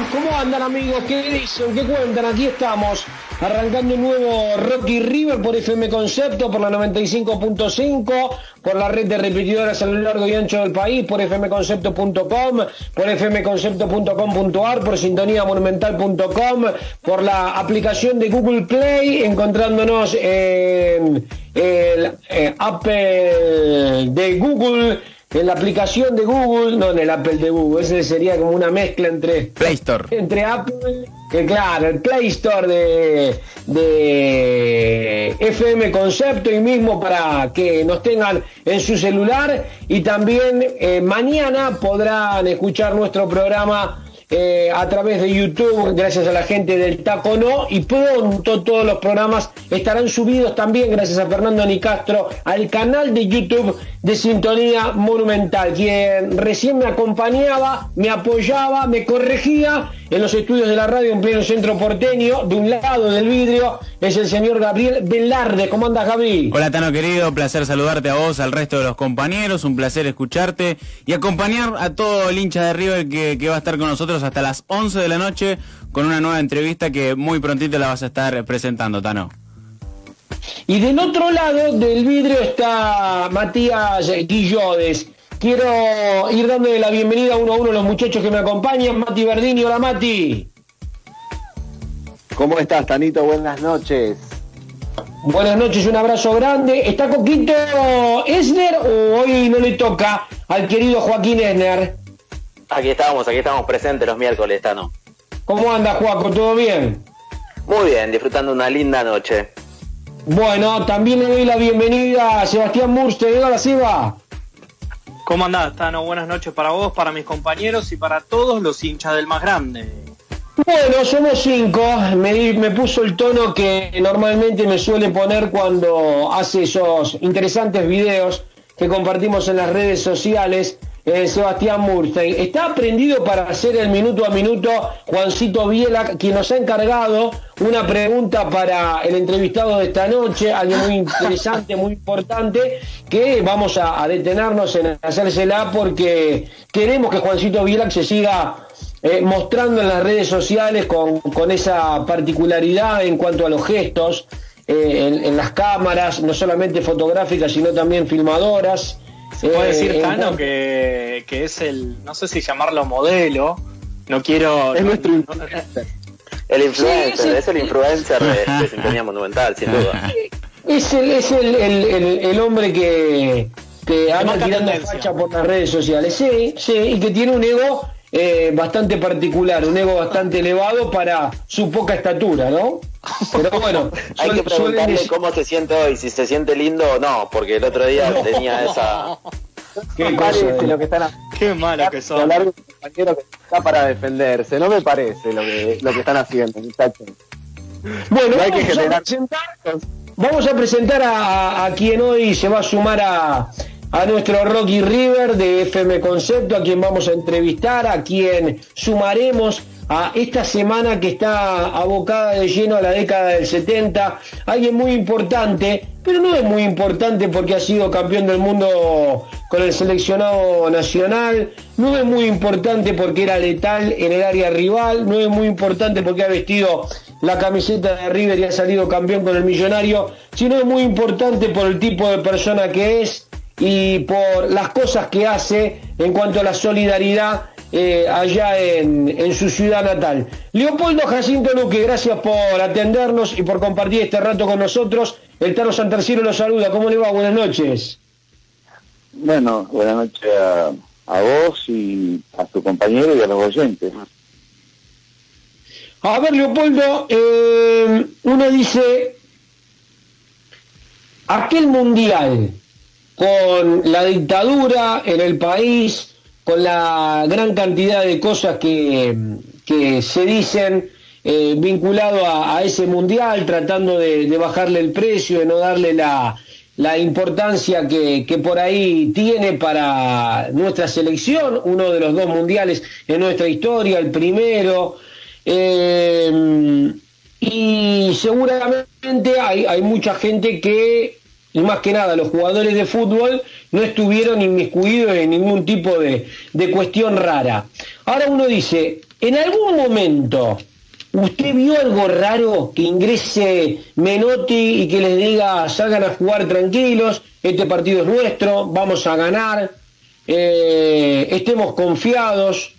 ¿Cómo andan, amigos? ¿Qué dicen? ¿Qué cuentan? Aquí estamos, arrancando un nuevo Rocky River por FM Concepto, por la 95.5, por la red de repetidoras a lo largo y ancho del país, por fmconcepto.com, por fmconcepto.com.ar, por sintoniamonumental.com, por la aplicación de Google Play, encontrándonos en el Apple de Google, en la aplicación de Google, no en el Apple de Google, ese sería como una mezcla entre Play Store, entre Apple, que claro, el Play Store de FM Concepto, y mismo para que nos tengan en su celular, y también mañana podrán escuchar nuestro programa a través de YouTube, gracias a la gente del Taco No, y pronto todos los programas estarán subidos también, gracias a Fernando Nicastro, al canal de YouTube de Sintonía Monumental, quien recién me acompañaba, me apoyaba, me corregía en los estudios de la radio en pleno centro porteño. De un lado del vidrio es el señor Gabriel Velarde. ¿Cómo andas, Gaby? Hola, Tano querido, placer saludarte a vos, al resto de los compañeros, un placer escucharte y acompañar a todo el hincha de River que va a estar con nosotros hasta las 11 de la noche con una nueva entrevista que muy prontito la vas a estar presentando, Tano. Y del otro lado del vidrio está Matías Guillodes. Quiero ir dándole la bienvenida uno a uno a los muchachos que me acompañan. Mati Verdini, hola Mati. ¿Cómo estás, Tanito? Buenas noches. Buenas noches, un abrazo grande. ¿Está Coquito Esner o hoy no le toca al querido Joaquín Esner? Aquí estamos presentes los miércoles, Tano. ¿Cómo anda, Joaco? ¿Todo bien? Muy bien, disfrutando una linda noche. Bueno, también le doy la bienvenida a Sebastián Murste. Hola, Seba. ¿Cómo andás, Tano? Buenas noches para vos, para mis compañeros y para todos los hinchas del más grande. Bueno, somos 5. Me puso el tono que normalmente me suele poner cuando hace esos interesantes videos que compartimos en las redes sociales. Sebastián Murstein está aprendido para hacer el minuto a minuto. Juancito Biela, quien nos ha encargado una pregunta para el entrevistado de esta noche, algo muy interesante, muy importante, que vamos a detenernos en hacérsela porque queremos que Juancito Biela se siga mostrando en las redes sociales con esa particularidad en cuanto a los gestos en las cámaras, no solamente fotográficas sino también filmadoras. Se puede decir, Tano, que es el, no sé si llamarlo modelo, no quiero... Es nuestro influencer. El influencer, sí, es el influencer de Sintonía Monumental, sin duda. Es el hombre que anda tirando facha por las redes sociales, sí, y que tiene un ego bastante particular, un ego bastante elevado para su poca estatura, ¿no? Pero bueno, hay que preguntarle cómo se siente hoy, si se siente lindo o no, porque el otro día tenía esa... ¿Qué parece lo que están haciendo? Qué malo que son. Un compañero que está para defenderse, no me parece lo que están haciendo, muchachos. Bueno, no hay que vamos a presentar a quien hoy se va a sumar a nuestro Rocky River de FM Concepto, a quien vamos a entrevistar, a quien sumaremos a esta semana que está abocada de lleno a la década del 70, alguien muy importante, pero no es muy importante porque ha sido campeón del mundo con el seleccionado nacional, no es muy importante porque era letal en el área rival, no es muy importante porque ha vestido la camiseta de River y ha salido campeón con el Millonario, sino es muy importante por el tipo de persona que es y por las cosas que hace en cuanto a la solidaridad allá en su ciudad natal. Leopoldo Jacinto Luque, gracias por atendernos y por compartir este rato con nosotros. El Tano Santerciero lo saluda. ¿Cómo le va? Buenas noches. Bueno, buenas noches a vos y a tu compañero y a los oyentes. A ver, Leopoldo, uno dice, aquel mundial con la dictadura en el país, con la gran cantidad de cosas que se dicen vinculado a ese mundial, tratando de bajarle el precio, de no darle la importancia que por ahí tiene para nuestra selección, uno de los 2 mundiales en nuestra historia, el primero, y seguramente hay mucha gente que y más que nada los jugadores de fútbol no estuvieron inmiscuidos en ningún tipo de cuestión rara. Ahora uno dice, ¿en algún momento usted vio algo raro que ingrese Menotti y que les diga salgan a jugar tranquilos, este partido es nuestro, vamos a ganar, estemos confiados,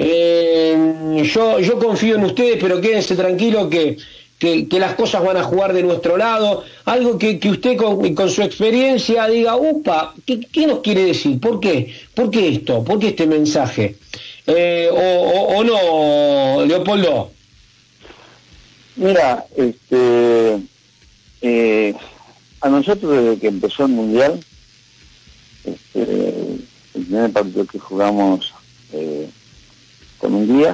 yo confío en ustedes, pero quédense tranquilos que las cosas van a jugar de nuestro lado? Algo que usted con su experiencia diga, upa, ¿qué nos quiere decir? ¿Por qué? ¿Por qué esto? ¿Por qué este mensaje? O no, Leopoldo. Mira, a nosotros desde que empezó el Mundial, el primer partido que jugamos con Hungría,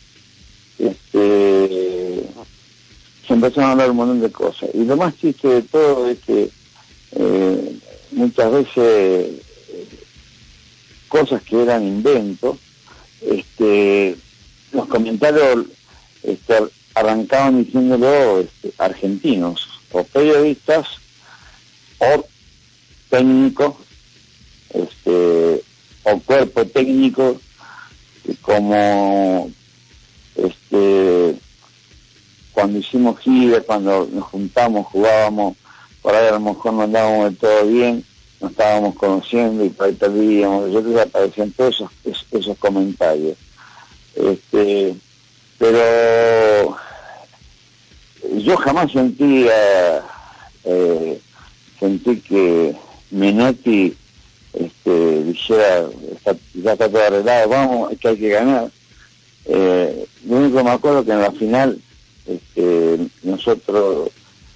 se empezaron a hablar un montón de cosas. Y lo más triste de todo es que muchas veces cosas que eran inventos, los comentarios arrancaban diciéndolo argentinos, o periodistas, o técnicos, o cuerpo técnico, como cuando hicimos gira, cuando nos juntamos, jugábamos, por ahí a lo mejor no andábamos del todo bien, nos estábamos conociendo y por ahí perdíamos, nosotros aparecían todos esos comentarios. Pero yo jamás sentí que Menotti dijera, ya está todo arreglado, vamos, es que hay que ganar. Lo único que me acuerdo que en la final nosotros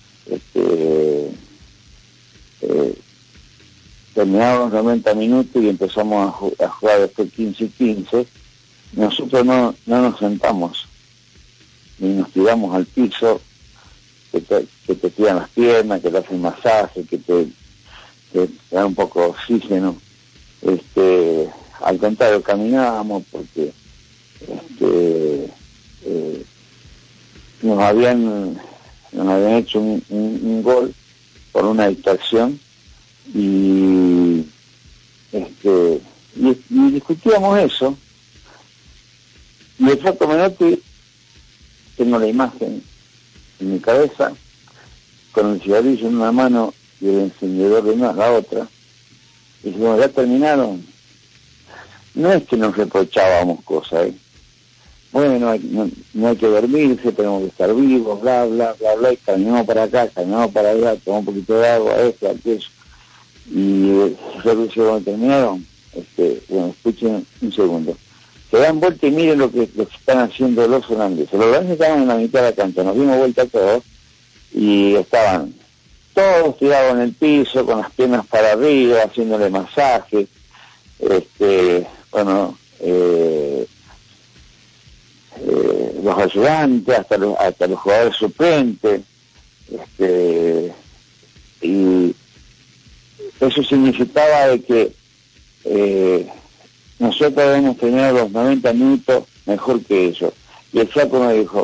terminamos 90 minutos y empezamos a jugar después 15 y 15. Nosotros no nos sentamos ni nos tiramos al piso, que te tiran las piernas, que te hacen masaje, que te dan un poco de oxígeno. Al contrario, caminábamos porque nos habían hecho un gol por una distracción y discutíamos eso. Y el Flaco Menotti, tengo la imagen en mi cabeza, con el cigarrillo en una mano y el encendedor de una la otra, y dijimos, ¿ya terminaron? No es que nos reprochábamos cosas, bueno, no hay que dormirse, tenemos que estar vivos, bla, bla, bla, bla, y caminamos para acá, caminamos para allá, tomamos un poquito de agua, esto, aquello. Y cuando terminaron, bueno, escuchen un segundo. Se dan vuelta y miren lo que están haciendo los holandeses. Los holandeses estaban en la mitad de la cancha, nos dimos vuelta todos, y estaban todos tirados en el piso, con las piernas para arriba, haciéndole masaje, los ayudantes, hasta los jugadores suplentes, y eso significaba de que nosotros debemos tener los 90 minutos mejor que ellos. Y el Flaco me dijo,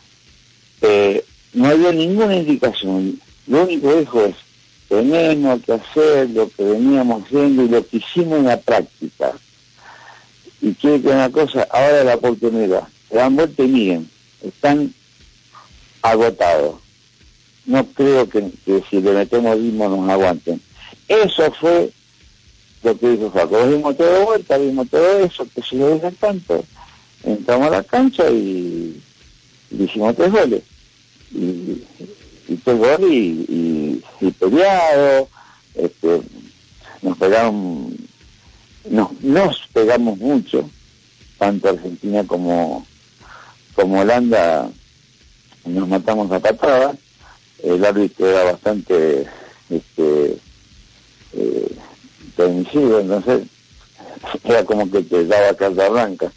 no había ninguna indicación, lo único que dijo es, tenemos que hacer lo que veníamos haciendo y lo que hicimos en la práctica. Y quiere que una cosa, ahora es la oportunidad. Se dan vuelta y miren, están agotados. No creo que si le metemos ritmo nos aguanten. Eso fue lo que dijo Flaco. Vimos todo de vuelta, vimos todo eso, que se lo dejan tanto. Entramos a la cancha y hicimos 3 goles. Y 3 goles y peleado, nos pegamos mucho, tanto Argentina como Holanda, nos matamos a patadas. El árbitro era bastante permisivo, entonces era como que te daba carta blanca,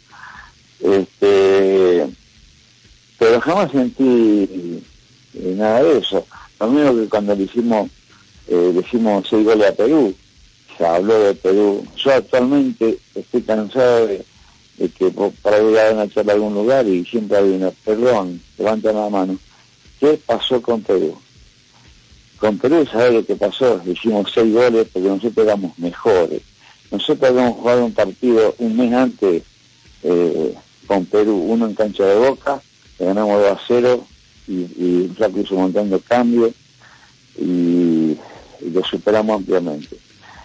pero jamás sentí nada de eso. Lo mismo que cuando le hicimos 6 goles a Perú, se habló de Perú. Yo actualmente estoy cansado de que para llegar a una charla a algún lugar y siempre hay una, perdón, levantan la mano, ¿qué pasó con Perú? con Perú, ¿sabés lo que pasó? Hicimos 6 goles porque nosotros éramos mejores. Nosotros habíamos jugado un partido un mes antes con Perú, uno en cancha de Boca, le ganamos 2-0 y Flaco hizo un montón de cambios y lo superamos ampliamente.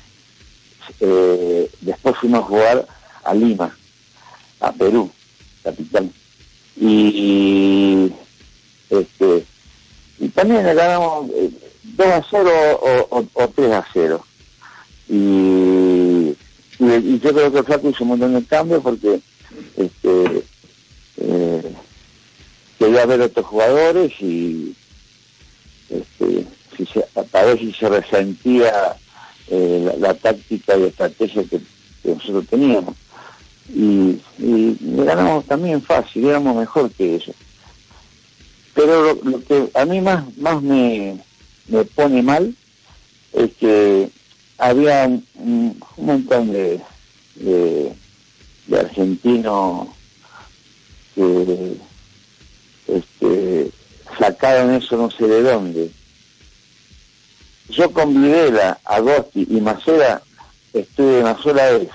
Después fuimos a jugar a Lima, a Perú, capital, y también le ganamos 2-0 o 3-0. Y yo creo que el Flaco hizo un montón de cambios porque quería ver otros jugadores y a ver si se resentía la táctica y estrategia que nosotros teníamos. Y le ganamos también fácil, éramos mejor que ellos. Pero lo que a mí más me pone mal es que había un montón de argentinos que sacaron eso no sé de dónde. Yo con Videla, Agosti y Macera estuve una sola vez.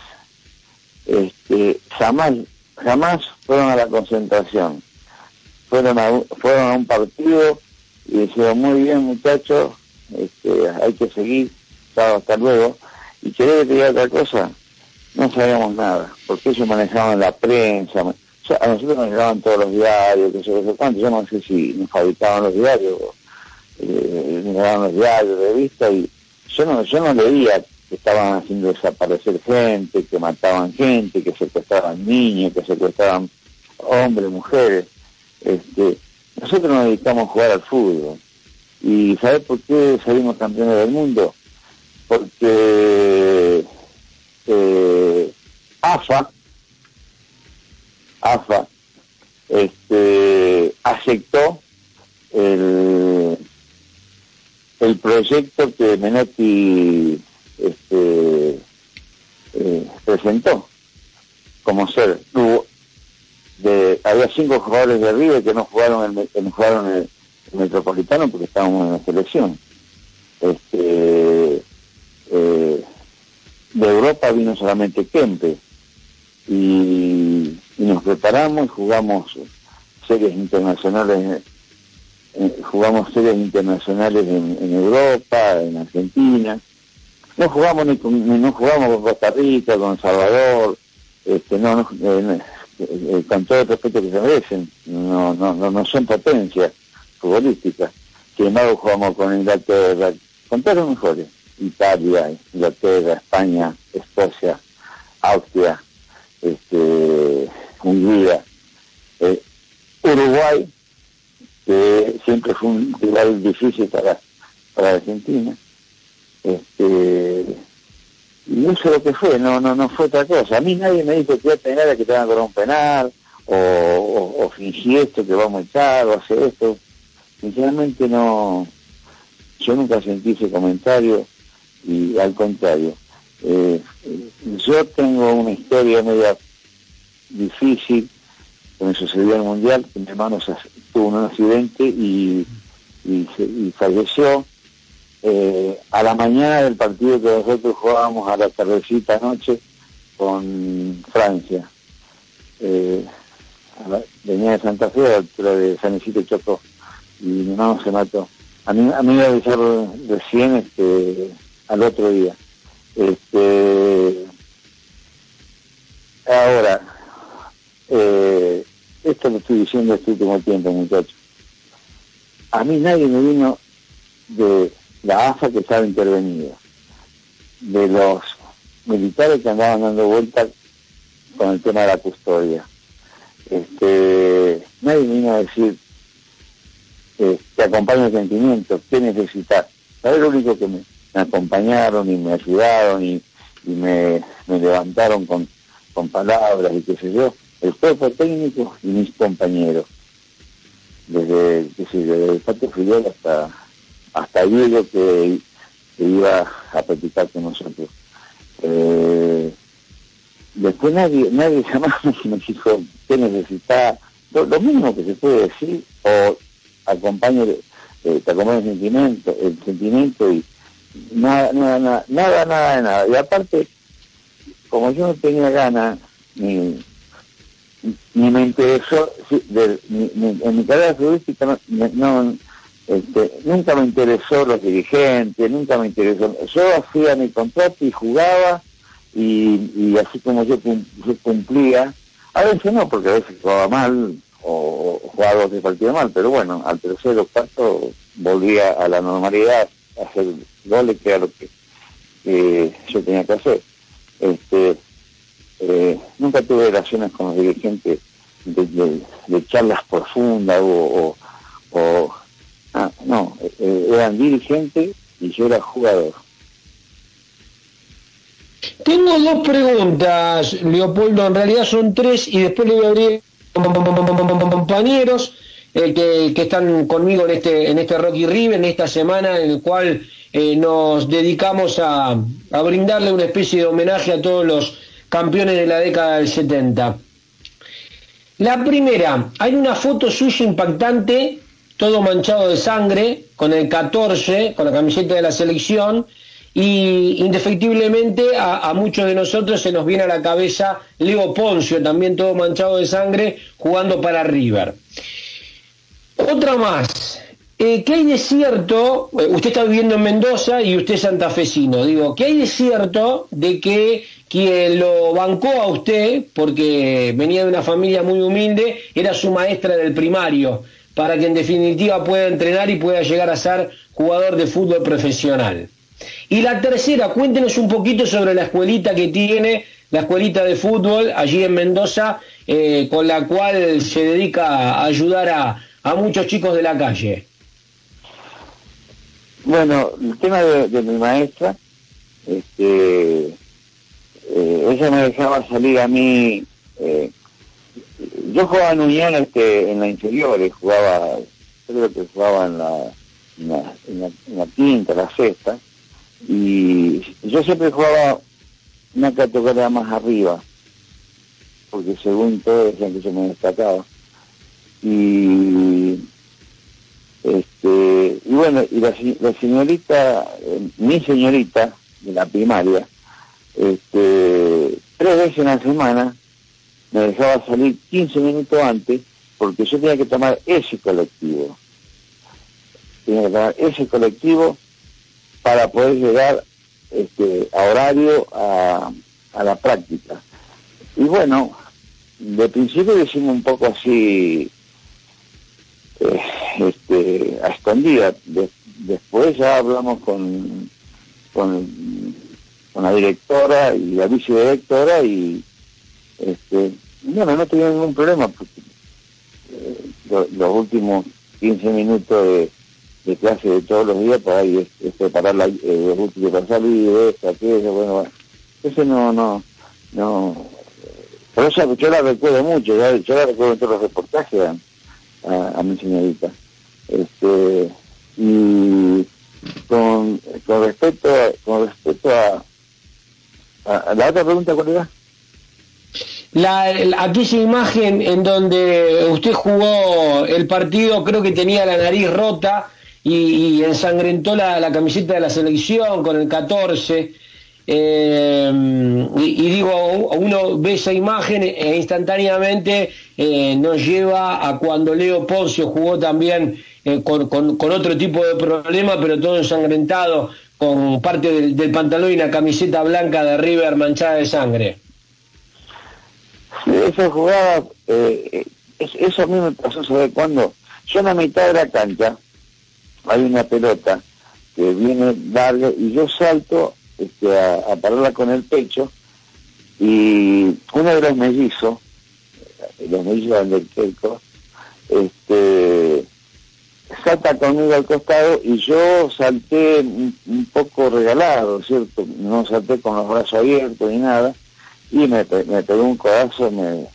Jamás fueron a la concentración. Fueron a un partido y dijeron, muy bien muchachos, hay que seguir, hasta luego. Y quería que te diga otra cosa, no sabíamos nada, porque ellos manejaban la prensa, a nosotros nos llegaban todos los diarios, que sé cuánto, yo no sé si nos fabricaban los diarios, nos llegaban los diarios, revistas, y yo no leía que estaban haciendo desaparecer gente, que mataban gente, que secuestraban niños, que secuestraban hombres, mujeres. Nosotros nos dedicamos a jugar al fútbol. ¿Y sabés por qué salimos campeones del mundo? Porque AFA aceptó el proyecto que Menotti presentó como ser. Había 5 jugadores de River que no jugaron el Metropolitano porque estábamos en la selección. De Europa vino solamente Kempe y nos preparamos y jugamos series internacionales en Europa, en Argentina. No jugamos con Costa Rica, con El Salvador, con todo el respeto que se merecen, no son potencias futbolísticas. Sin embargo jugamos con Inglaterra, con todos los mejores, Italia, Inglaterra, España, Escocia, Austria, Hungría, Uruguay, que siempre fue un rival difícil para Argentina, y eso es lo que fue, no fue otra cosa. A mí nadie me dijo que iba a tener que te van a cobrar un penal, o fingí esto, que vamos a echar, o hacer esto. Sinceramente yo nunca sentí ese comentario, y al contrario, yo tengo una historia media difícil que me sucedió en el Mundial, que mi hermano tuvo un accidente y falleció a la mañana del partido que nosotros jugábamos a la tardecita anoche con Francia. Venía de Santa Fe, a la altura de San Isidro Chocó, y mi hermano se mató. A mí me avisaron recién al otro día. Ahora, esto lo estoy diciendo este último tiempo, muchachos. A mí nadie me vino de la AFA que estaba intervenida, de los militares que andaban dando vueltas con el tema de la custodia. Nadie me vino a decir, te acompaño el sentimiento, ¿qué necesitas? ¿Sabes lo único que me acompañaron y me ayudaron y me levantaron con palabras y qué sé yo? El cuerpo técnico y mis compañeros, desde el Pato Fidel hasta Diego que iba a practicar con nosotros. Después nadie jamás me dijo qué necesitaba, lo mínimo que se puede decir, o acompañe te acomoda el sentimiento y nada. Y aparte, como yo no tenía ganas, ni me interesó, en mi carrera futbolística nunca me interesó los dirigentes, nunca me interesó. Yo hacía mi contrato y jugaba, y así como yo cumplía, a veces no, porque a veces jugaba mal, o jugaba 2 partidos mal, pero bueno, al tercero o cuarto volvía a la normalidad, a hacer goles, que era lo que yo tenía que hacer. Nunca tuve relaciones con los dirigentes de charlas profundas no, eran dirigentes y yo era jugador. Tengo 2 preguntas, Leopoldo, en realidad son 3, y después le voy a abrir compañeros que están conmigo en este Rocky River, en esta semana en el cual nos dedicamos a brindarle una especie de homenaje a todos los campeones de la década del 70. La primera, hay una foto suya impactante, todo manchado de sangre, con el 14, con la camiseta de la selección, y indefectiblemente a muchos de nosotros se nos viene a la cabeza Leo Poncio, también todo manchado de sangre, jugando para River. Otra más, ¿qué hay de cierto? Usted está viviendo en Mendoza y usted es santafesino, digo, ¿qué hay de cierto de que quien lo bancó a usted, porque venía de una familia muy humilde, era su maestra del primario, para que en definitiva pueda entrenar y pueda llegar a ser jugador de fútbol profesional? Y la tercera, cuéntenos un poquito sobre la escuelita que tiene, la escuelita de fútbol allí en Mendoza, con la cual se dedica a ayudar a muchos chicos de la calle. Bueno, el tema de mi maestra, ella me dejaba salir a mí, yo jugaba en Unión en la inferiores, creo que jugaba en la quinta, la sexta, y yo siempre jugaba una categoría más arriba, porque según todo decían que yo me destacaba. Y bueno, y la señorita, mi señorita de la primaria, 3 veces en la semana me dejaba salir 15 minutos antes, porque yo tenía que tomar ese colectivo. Para poder llegar a horario a la práctica. Y bueno, de principio decimos un poco así, a escondidas. Después ya hablamos con la directora y la vicedirectora, y bueno, no tuvimos ningún problema, porque los últimos 15 minutos de clase de todos los días, por ahí es preparar los últimos para salir, aquello, bueno, eso no, por eso yo la recuerdo mucho, yo la recuerdo en todos los reportajes a mi señorita. Y con respecto a la otra pregunta, ¿cuál era? Aquella imagen en donde usted jugó el partido, creo que tenía la nariz rota y ensangrentó la camiseta de la selección con el 14, y digo, uno ve esa imagen e instantáneamente nos lleva a cuando Leo Poncio jugó también con otro tipo de problema, pero todo ensangrentado, con parte del pantalón y una camiseta blanca de River manchada de sangre. Esa jugada, eso a mí me pasó, ¿sabe cuándo? Yo en la mitad de la cancha hay una pelota que viene larga y yo salto a pararla con el pecho, y uno de los mellizos del Keiko, salta conmigo al costado, y yo salté un poco regalado, ¿cierto? No salté con los brazos abiertos ni nada, y me pegó un codazo, me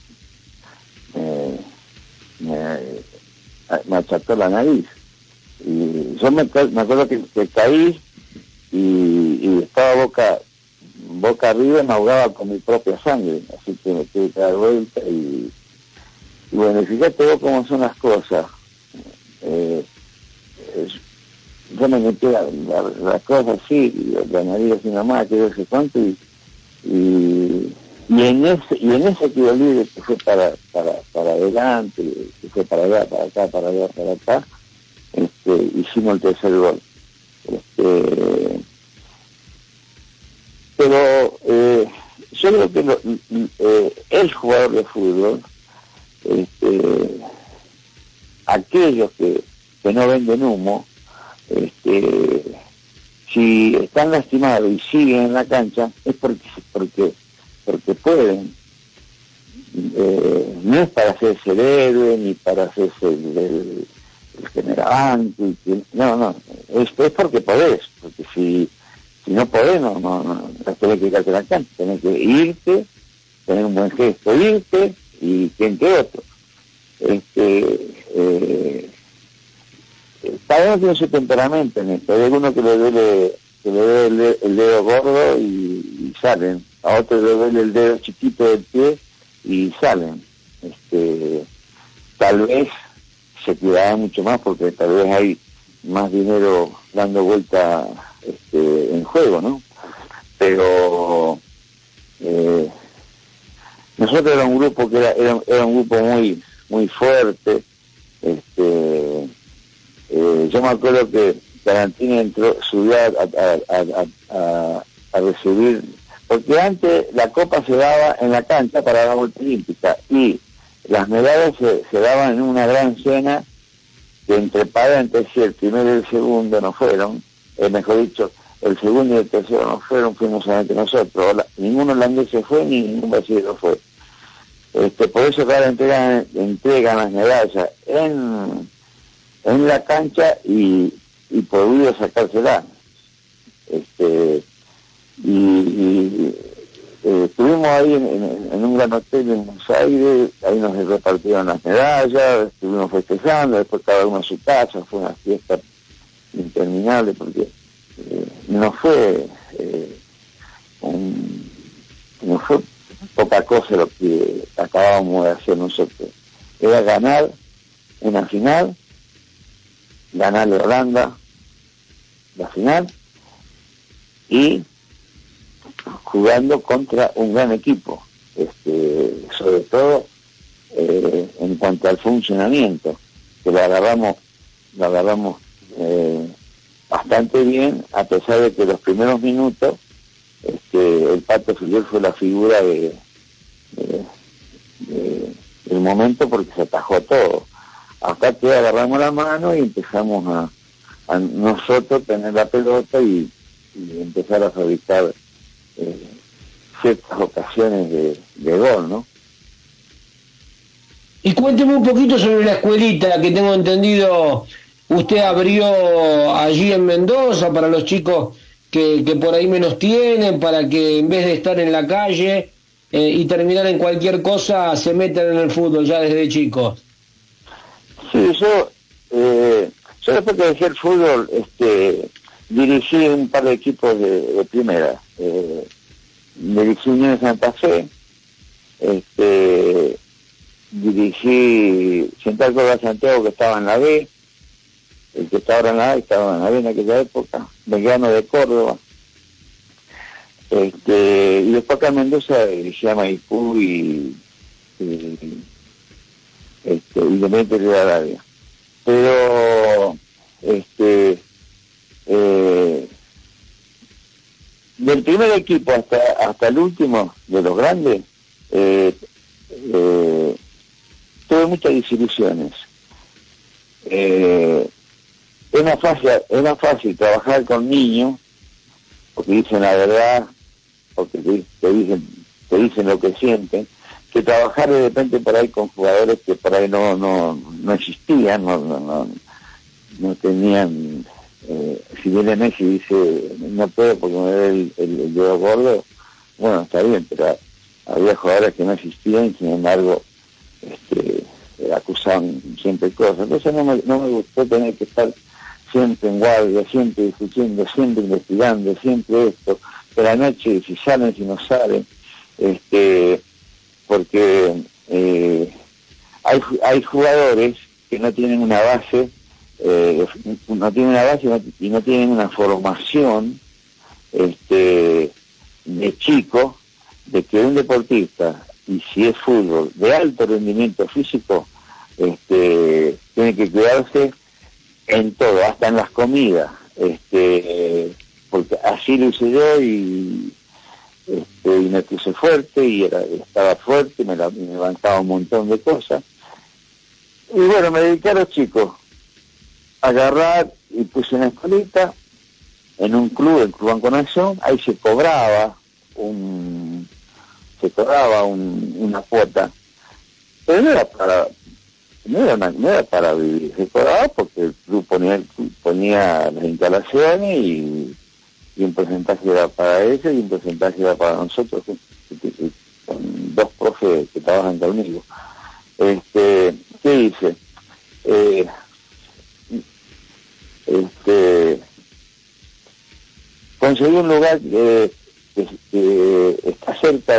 acható la nariz. Y yo me acuerdo que caí y estaba boca arriba, me ahogaba con mi propia sangre, así que me tuve que dar vuelta y bueno, fíjate vos cómo son las cosas. yo me metí la cosa así, la nariz así nomás, que no sé cuánto, y en ese tiro libre que fue para adelante, que fue para allá, para acá, para allá, para acá, hicimos el tercer gol. Pero yo creo que el jugador de fútbol, aquellos que no venden humo, si están lastimados y siguen en la cancha es porque pueden. No es para hacerse el héroe ni para hacerse el generante, no, es porque podés, porque si no podés, no tenés que quedarte en la cancha, tenés que irte, tener un buen gesto, irte y quien que otro. Cada uno tiene su temperamento en esto. Hay algunos que le duele el dedo gordo y salen, a otros le duele el dedo chiquito del pie y salen. Tal vez se cuidará mucho más porque tal vez hay más dinero dando vuelta en juego, ¿no? Pero nosotros era un grupo que era un grupo muy fuerte. Yo me acuerdo que Tarantini subió a recibir, porque antes la copa se daba en la cancha para la vuelta olímpica y las medallas se daban en una gran cena que entre si el primero y el segundo no fueron, mejor dicho, el segundo y el tercero no fueron, fuimos solamente nosotros. Ningún holandés se fue ni ningún brasileño fue. Por eso cada entregan las medallas en la cancha y podía sacársela. Estuvimos ahí en un gran hotel en Buenos Aires, ahí nos repartieron las medallas, estuvimos festejando, después cada uno a su casa, fue una fiesta interminable porque no fue poca cosa lo que acabábamos de hacer nosotros. Era ganar una final, ganarle a Holanda la final y jugando contra un gran equipo, sobre todo en cuanto al funcionamiento, que lo agarramos bastante bien, a pesar de que los primeros minutos el Pato Filiol fue la figura del momento porque se atajó todo. Hasta que agarramos la mano y empezamos a nosotros tener la pelota y empezar a fabricar ciertas ocasiones de gol, ¿no? Y cuénteme un poquito sobre la escuelita que tengo entendido usted abrió allí en Mendoza para los chicos que por ahí menos tienen, para que en vez de estar en la calle y terminar en cualquier cosa, se metan en el fútbol ya desde chicos. Sí, yo después que dejé el fútbol, dirigí un par de equipos de primera. Dirigí Unión de Santa Fe, dirigí Central Córdoba Santiago, que estaba en la B, el que está ahora en la A estaba en la B en aquella época, Belgrano de Córdoba, y después acá en Mendoza dirigí a Maipú y Independiente de Rivadavia. Pero del primer equipo hasta el último de los grandes tuve muchas desilusiones. Es más fácil trabajar con niños porque dicen la verdad, porque te dicen lo que sienten, que trabajar de repente por ahí con jugadores que por ahí no existían, no tenían. Si viene Messi y dice no puedo porque me ve el dedo gordo, bueno, está bien, pero había jugadores que no existían y sin embargo acusaban siempre cosas. Entonces no me gustó tener que estar siempre en guardia, siempre discutiendo, siempre investigando, siempre esto, de la noche, si salen, si no salen, porque hay jugadores que no tienen una base no tienen una base y no tienen una formación de chico, de que un deportista, y si es fútbol, de alto rendimiento físico, tiene que cuidarse en todo, hasta en las comidas, porque así lo hice yo y me puse fuerte y estaba fuerte, me levantaba un montón de cosas. Y bueno, me dediqué a los chicos, a agarrar y puse una escuelita en un club, el Club Banco Nación, ahí se cobraba una cuota, pero no era para vivir, se cobraba porque el club ponía las instalaciones y un porcentaje era para ellos y un porcentaje era para nosotros, con dos profes que trabajan conmigo. ¿Qué hice? Conseguí un lugar que está cerca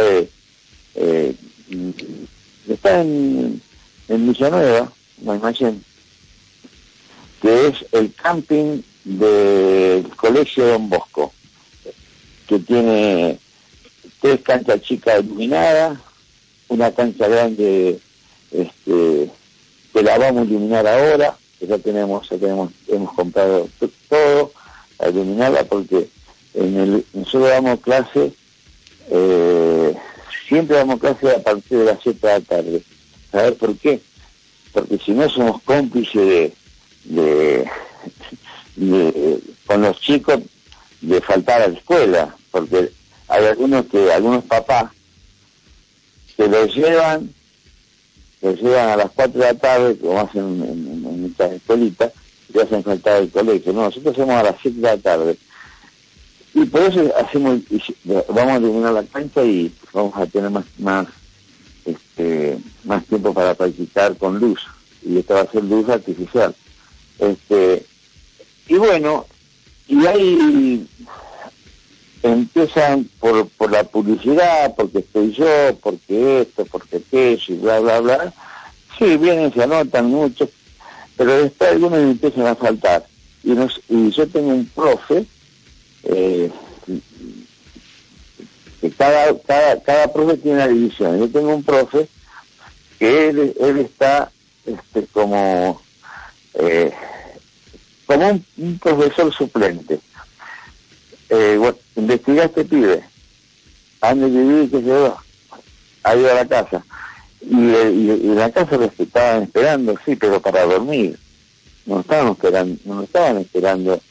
está en Villanueva, Guaymallén, que es el camping del Colegio Don Bosco, que tiene 3 canchas chicas iluminadas, una cancha grande que la vamos a iluminar ahora, que hemos comprado todo a iluminarla, porque nosotros damos clase, siempre damos clase a partir de las 7 de la tarde. ¿Sabes por qué? Porque si no somos cómplices con los chicos de faltar a la escuela, porque hay algunos papás que los llevan a las 4 de la tarde, como hacen en muchas escuelitas, y hacen faltar al colegio. No, nosotros hacemos a las 7 de la tarde. Y por eso vamos a iluminar la cancha y vamos a tener más tiempo para practicar con luz. Y esta va a ser luz artificial. Y bueno, y ahí empiezan por la publicidad, porque estoy yo, porque esto, porque aquello, y bla, bla, bla. Sí, vienen, se anotan muchos, pero después algunos empiezan a faltar. Y yo tengo un profe, que cada profe tiene una división. Yo tengo un profe que él está como un profesor suplente. Investiga a este pibe, han de vivir, qué sé yo, ha ido a la casa, y la casa lo estaban esperando, sí, pero para dormir, no lo estaban esperando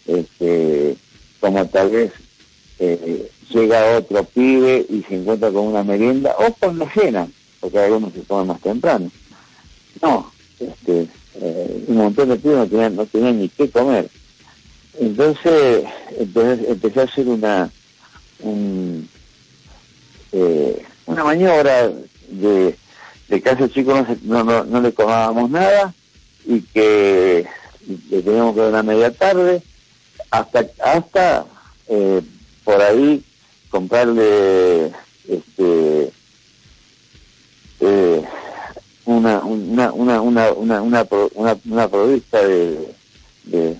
como tal vez llega otro pibe y se encuentra con una merienda o con la cena, porque algunos se comen más temprano. No, un montón de pibes no tenían ni qué comer. Entonces empecé a hacer una maniobra de que a ese chico no le comábamos nada y que le teníamos que dar una media tarde hasta por ahí comprarle una provista de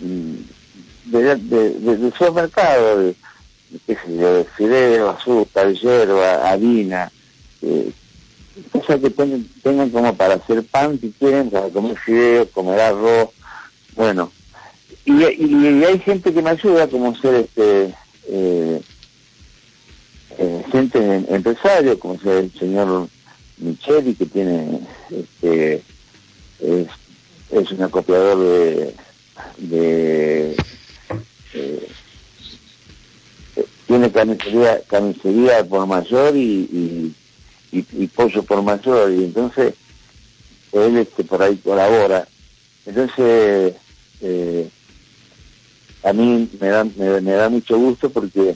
supermercado, de fideos, azúcar, hierba, harina, cosas que tengan como para hacer pan si quieren, para comer fideos, comer arroz, bueno. Y hay gente que me ayuda, como ser gente empresario, como ser el señor Micheli, que tiene es un acopiador tiene carnicería por mayor y pollo por mayor, y entonces él por ahí colabora. Entonces a mí me da mucho gusto, porque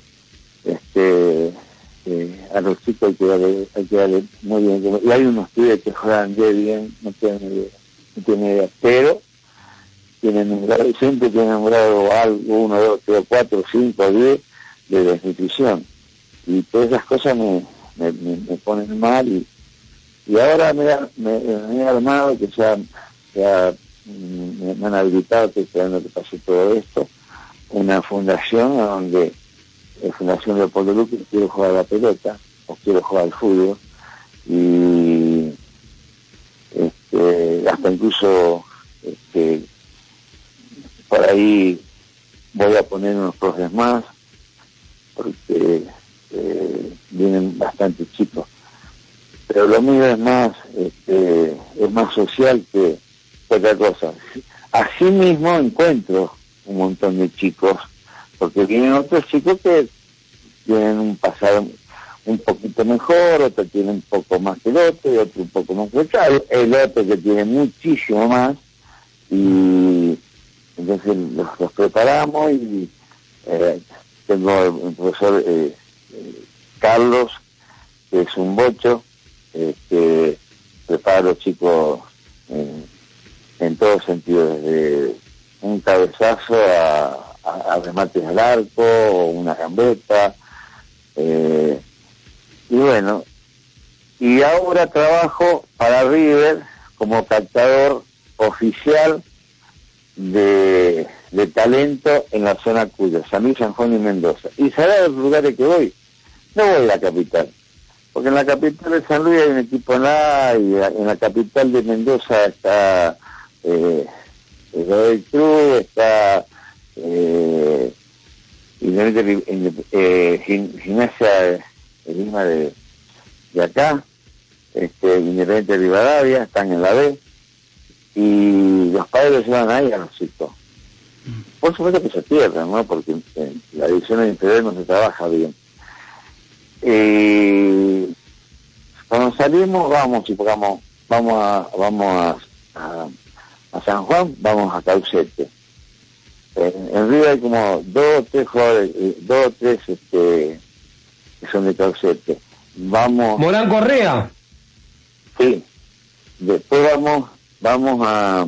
a los chicos hay que darle muy bien. Y hay unos pibes que juegan bien, no tienen idea, pero tienen un grado, siempre tienen un grado algo, 1, 2, 3, 4, 5, 10 de desnutrición. Y todas esas cosas me ponen mal, y ahora me he armado que ya me han habilitado, estoy esperando que pase todo esto, una fundación donde la Fundación Leopoldo Luque quiero jugar a la pelota o quiero jugar al fútbol, y hasta incluso por ahí voy a poner unos profes más, porque vienen bastante chicos, pero lo mío es más social que otra cosa. Así mismo encuentro un montón de chicos, porque vienen otros chicos que tienen un pasado un poquito mejor, otro tiene un poco más que el otro, y otro un poco más que el otro que tiene muchísimo más, y entonces los preparamos, y tengo el profesor Carlos, que es un bocho, que prepara a los chicos en todo sentido, desde un cabezazo a remates al arco, o una gambeta, y bueno, y ahora trabajo para River como captador oficial de talento en la zona Cuyo, San Luis, San Juan y Mendoza. ¿Y sabrá de los lugares que voy? No voy a la capital, porque en la capital de San Luis hay un equipo en la, y en la capital de Mendoza está el Cruz, está Gimnasia Lima de acá, Independiente de Rivadavia, están en la B, y los padres llevan ahí a los chicos. Por supuesto que se pierden, ¿no? Porque la división inferior no se trabaja bien. Cuando salimos, vamos a San Juan, vamos a Caucete. En Río hay como dos o tres jugadores, que son de Caucete. Vamos. Morán Correa. Sí. Después vamos a,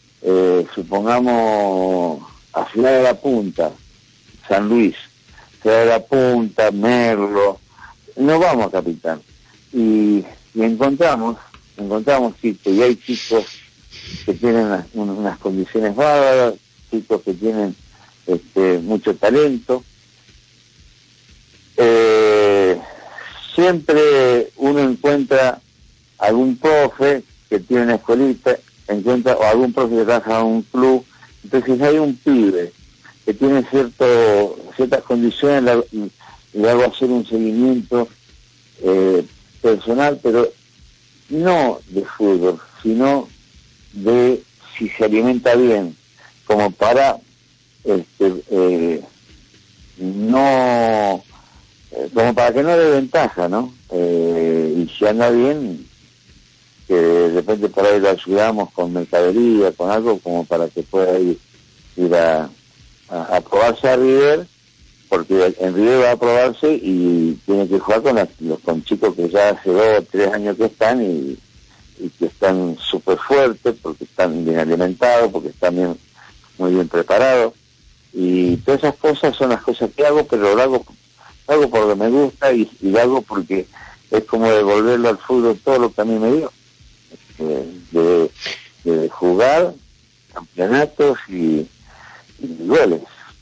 supongamos, a Ciudad de la Punta, San Luis, Ciudad de la Punta, Merlo. No vamos a Capital. Y encontramos chicos, y hay chicos que tienen unas condiciones bárbaras, chicos que tienen mucho talento. Siempre uno encuentra algún profe que tiene una escuelita, o algún profe que trabaja en un club. Entonces hay un pibe que tiene ciertas condiciones, le hago hacer un seguimiento personal, pero no de fútbol, sino de si se alimenta bien, como para como para que no dé ventaja, ¿no? Y si anda bien, que de repente por ahí lo ayudamos con mercadería, con algo como para que pueda ir a probarse a River, porque en River va a probarse y tiene que jugar con chicos que ya hace 2 o 3 años que están y que están súper fuertes, porque están bien alimentados, porque están muy bien preparados, y todas esas cosas son las cosas que hago, pero lo hago porque me gusta, y lo hago porque es como devolverle al fútbol todo lo que a mí me dio, de jugar campeonatos y goles.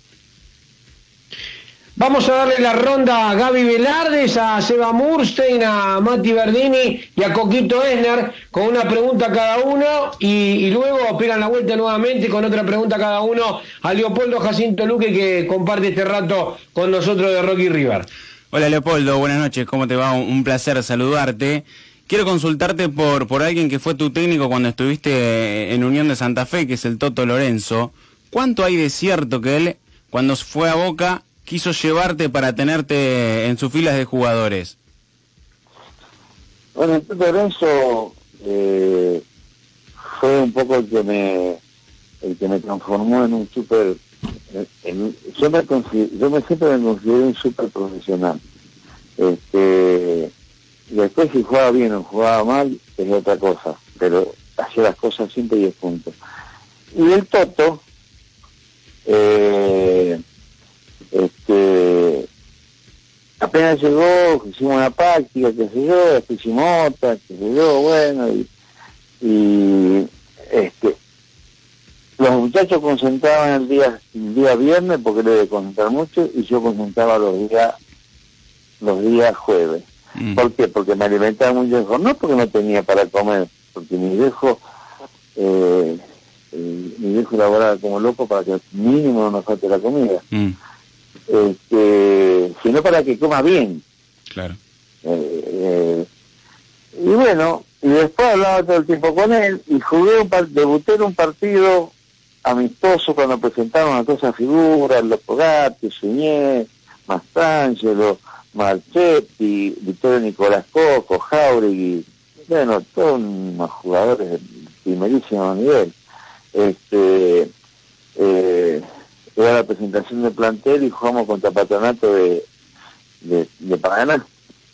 Vamos a darle la ronda a Gaby Velardes, a Seba Murstein, a Mati Verdini y a Coquito Esner, con una pregunta cada uno, y luego pegan la vuelta nuevamente con otra pregunta cada uno a Leopoldo Jacinto Luque, que comparte este rato con nosotros de Rocky River. Hola Leopoldo, buenas noches, ¿cómo te va? Un placer saludarte. Quiero consultarte por alguien que fue tu técnico cuando estuviste en Unión de Santa Fe, que es el Toto Lorenzo. ¿Cuánto hay de cierto que él, cuando fue a Boca, quiso llevarte para tenerte en sus filas de jugadores? Bueno, el Toto Lorenzo fue un poco el que me transformó en un súper... Yo siempre me consideré un súper profesional. Después, si jugaba bien o jugaba mal, es otra cosa, pero hacía las cosas siempre y es punto. Y el Toto, apenas llegó, hicimos una práctica, qué sé yo, después hicimos otra, qué sé yo, bueno, y muchachos concentraban el día viernes porque le debe concentrar mucho, y yo concentraba los días jueves. ¿Por qué? Porque me alimentaba muy viejo, no porque no tenía para comer, porque mi viejo laboraba como loco para que mínimo no nos falte la comida, sino para que coma bien. Claro. Y bueno, y después hablaba todo el tiempo con él, y debuté en un partido amistoso cuando presentaron a todas esas figuras, los Pogatti, Suñé, Mastrangelo, Marchetti, Vittorio Nicolás Coco, Jauregui, bueno, todos unos jugadores de primerísimo nivel. Era la presentación del plantel y jugamos contra Patronato de Paraná.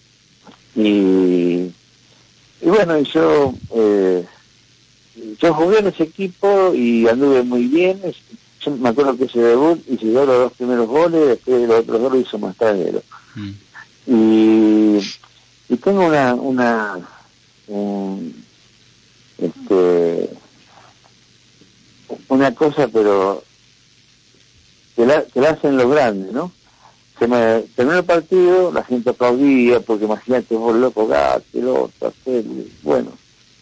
Y bueno, y yo jugué en ese equipo y anduve muy bien. Yo me acuerdo que ese debut hice los 2 primeros goles, después los otros 2 los hizo Mastrangelo. Y tengo una cosa, pero que la hacen los grandes, ¿no? Terminó el partido, la gente aplaudía, porque imagínate vos, loco, gato, el otro, aquel, bueno.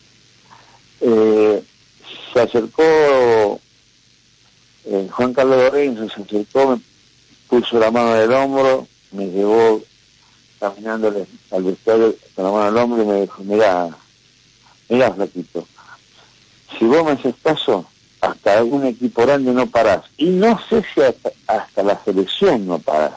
Se acercó Juan Carlos Lorenzo, se acercó, me puso la mano del hombro, me llevó caminándole al vestuario con la mano del hombro y me dijo, mirá, flaquito, si vos me haces caso, hasta algún equipo grande no parás, y no sé si hasta la selección no parás.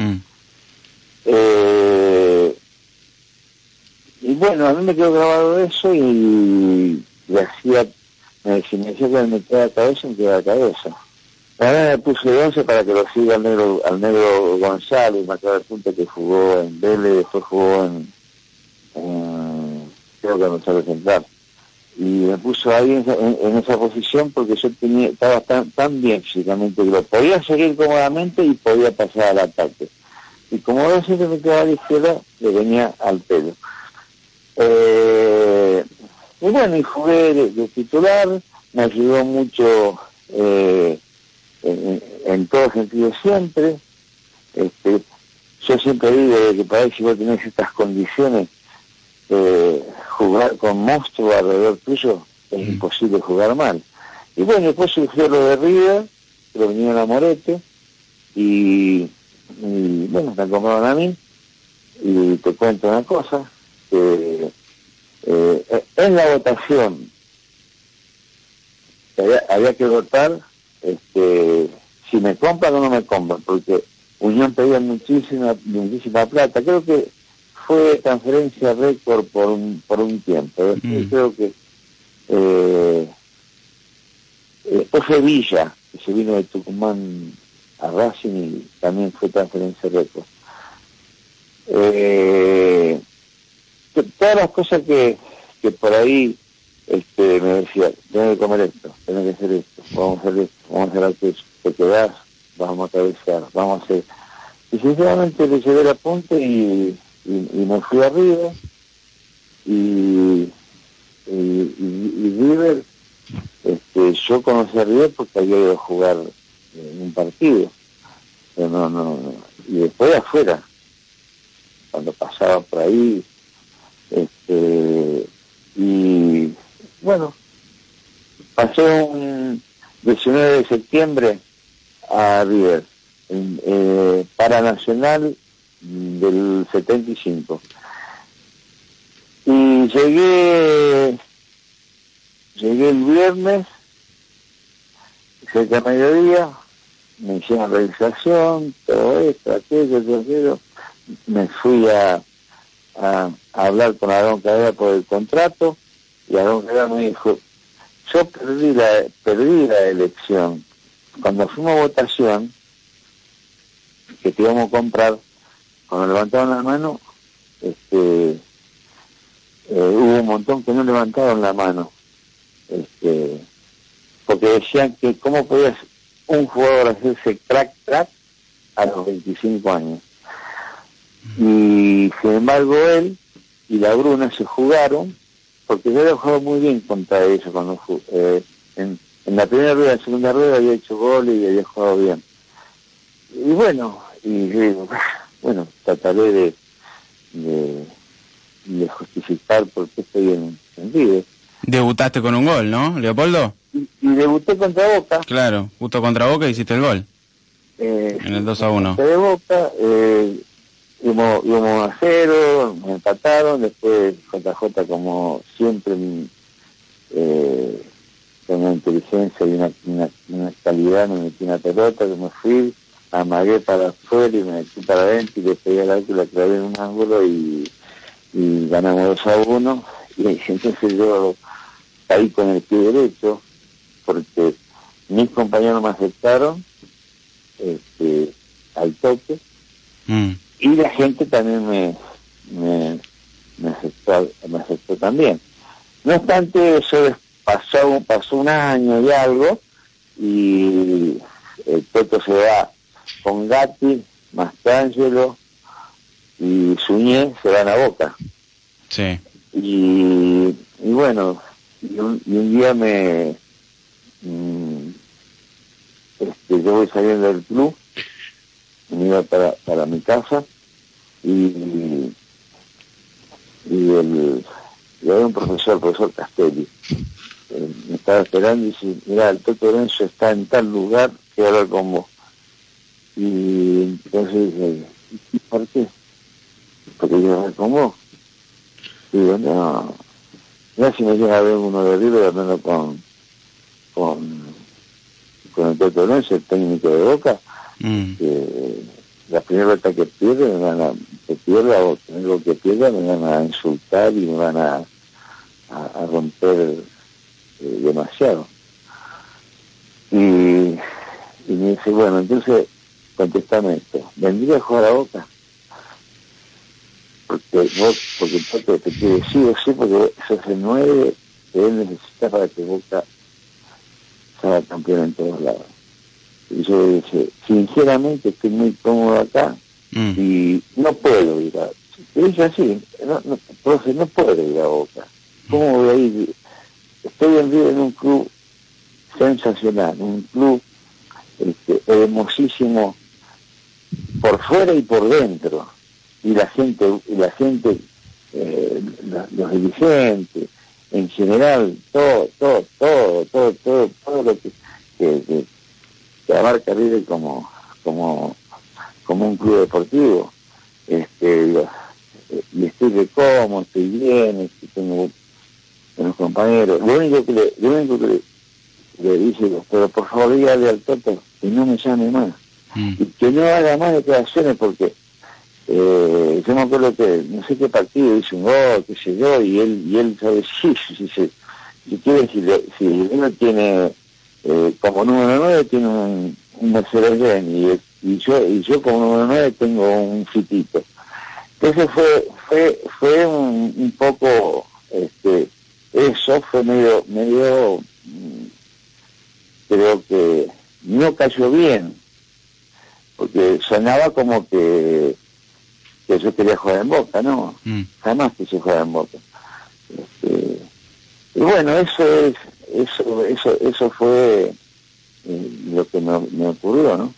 Y bueno, a mí me quedó grabado eso, y me decía que me queda la cabeza, me queda la cabeza. Ahora me puse 11 para que lo siga al negro González, marcador de punta, que jugó en Vélez, después jugó en creo que no sabe central. Y me puso ahí en esa posición porque yo estaba tan bien físicamente que lo podía seguir cómodamente y podía pasar al ataque. Y como veo siempre me quedaba a la izquierda, le venía al pelo. Y bueno, y jugué de titular, me ayudó mucho en todo sentido siempre. Yo siempre digo que para si vos tenés estas condiciones, jugar con monstruos alrededor tuyo es imposible jugar mal. Y bueno, después surgió lo de River, que lo vinieron a Morete, y bueno, me acomodaron a mí, y te cuento una cosa, que en la votación había que votar si me compran o no me compran, porque Unión pedía muchísima plata. Creo que fue transferencia récord por un tiempo. Creo que después fue Villa, que se vino de Tucumán a Racing, y también fue transferencia récord. Todas las cosas que por ahí me decía, tenés que comer esto, tenés que hacer esto, vamos a hacer esto, vamos a hacer aquello, te quedás, vamos a cabecear, vamos a hacer. Y sinceramente le llevé la punta y me fui arriba, y River, yo conocí a River porque había ido a jugar en un partido, pero no, y después de afuera, cuando pasaba por ahí, y bueno, pasé un 19 de septiembre a River, para Nacional del 75, y llegué el viernes cerca de mediodía, me hicieron realización, todo esto, aquello, me fui a hablar con Aarón Cadena por el contrato, y Aarón Cadena me dijo, yo perdí la elección. Cuando fuimos a votación, que te íbamos a comprar, cuando levantaron la mano, hubo un montón que no levantaron la mano, porque decían que cómo podía un jugador hacerse crack a los 25 años. Y sin embargo él y la Bruna se jugaron, porque yo había jugado muy bien contra ellos cuando en la primera rueda, en la segunda rueda había hecho goles y había jugado bien. Y bueno, trataré de justificar por qué estoy en River. Debutaste con un gol, ¿no, Leopoldo? Y debuté contra Boca. Claro, justo contra Boca hiciste el gol. En el 2-1. De Boca, íbamos a 0, me empataron, después JJ, como siempre, con una inteligencia y una calidad, me metí una pelota, que me fui, amagué para afuera y me metí para adentro y le pegué al arco y la clavé en un ángulo y ganamos 2-1, y entonces yo caí con el pie derecho porque mis compañeros me aceptaron al toque, y la gente también me aceptó también. No obstante, eso pasó un año y algo, y el Toto se va con Gatti, Mastrangelo y Suñé, se van a Boca. Sí. Y bueno, y un día yo voy saliendo del club, me iba para mi casa, y había un profesor, el profesor Castelli, me estaba esperando y dice: mira, el Toto Lorenzo está en tal lugar, quiero hablar con vos. Y entonces dije: ¿por qué? Porque quiero hablar con vos. Y digo: no, ya si me llega a ver uno de River hablando con el Toto Lorenzo, el técnico de Boca, la primera vuelta que pierda me van a insultar y me van a romper demasiado. Y me dice: bueno, entonces contestame esto, ¿vendría a jugar a Boca? Porque el Toto te quiere decir o sí, porque eso es el 9 que él necesita para que Boca salga campeón en todos lados. Y yo le dije: sinceramente estoy muy cómodo acá y no puedo ir a... Le dije así: profe, no puedo ir a Boca. ¿Cómo voy a ir? Estoy en un club sensacional, un club hermosísimo por fuera y por dentro, y la gente los dirigentes en general, todo lo que abarca River como un club deportivo. Y estoy de cómodo, estoy bien, tengo buenos compañeros. Lo único que le dije: pero por favor dígale al Toto que no me llame más, y que no haga más declaraciones, porque yo me acuerdo que no sé qué partido hizo un gol, qué sé yo, y él sabe si quiere, si uno tiene como número 9 tiene un Mercedes-Benz, y yo como número 9 tengo un Fitito. Entonces fue un poco eso fue medio creo que no cayó bien, porque sonaba como que yo quería jugar en Boca. No, jamás quise jugar en Boca. Y bueno, eso fue lo que me ocurrió, ¿no?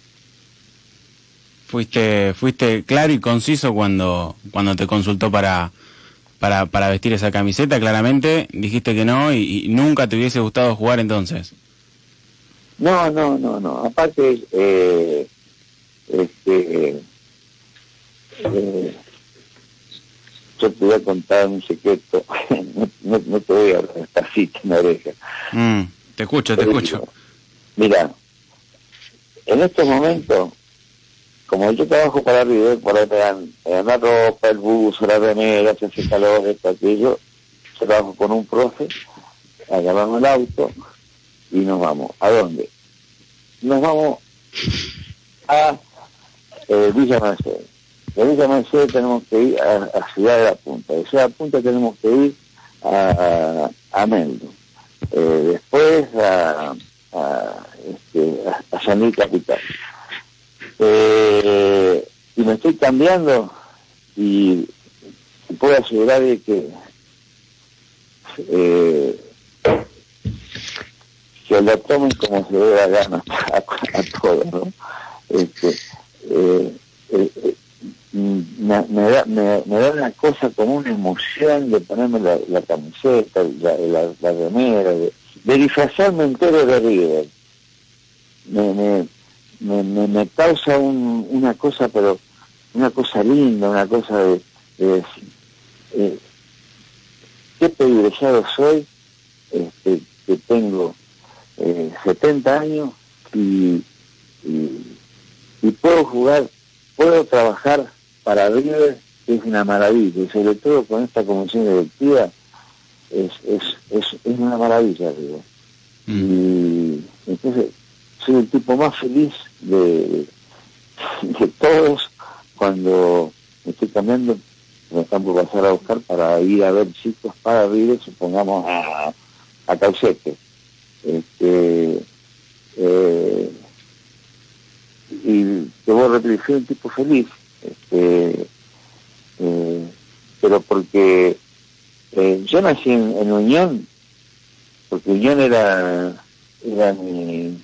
Fuiste claro y conciso cuando te consultó para vestir esa camiseta. Claramente dijiste que no, y nunca te hubiese gustado jugar entonces. No. Aparte, yo te voy a contar un secreto. no te voy a estar así en la oreja. Te escucho. Mira, en estos momentos, como yo trabajo para River, por ahí me dan la ropa, el buzo, la remera, se hace calor, esto, aquello. Yo trabajo con un profe, agarramos el auto y nos vamos. ¿A dónde? Nos vamos a Villa Mercedes. De Villa Mercedes tenemos que ir a Ciudad de la Punta. De Ciudad de la Punta tenemos que ir a Mendo. Después a San Luis Capital. Y me estoy cambiando, y puedo asegurar de que que lo tomen como se dé la gana a todos, ¿no? Me da una cosa como una emoción de ponerme la camiseta, la remera, de disfrazarme entero de River. Me causa una cosa, pero una cosa linda, una cosa de decir, qué privilegiado soy, que tengo 70 años y puedo jugar, puedo trabajar para River, que es una maravilla, y sobre todo con esta comisión directiva es una maravilla, digo. Y entonces soy el tipo más feliz de todos cuando me estoy cambiando, me están por pasar a buscar para ir a ver chicos para River, supongamos a Caucete. Y te voy a repetir, soy un tipo feliz, pero porque yo nací en Unión, porque Unión era mi